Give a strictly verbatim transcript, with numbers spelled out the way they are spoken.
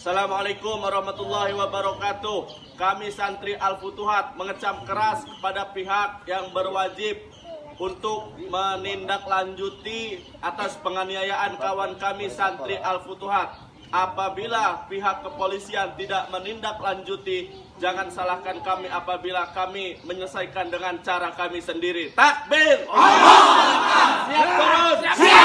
Assalamualaikum warahmatullahi wabarakatuh. Kami santri Al-Futuhat mengecam keras kepada pihak yang berwajib untuk menindaklanjuti atas penganiayaan kawan kami santri Al-Futuhat. Apabila pihak kepolisian tidak menindaklanjuti, jangan salahkan kami apabila kami menyelesaikan dengan cara kami sendiri. Takbir! Siap turun! Siap!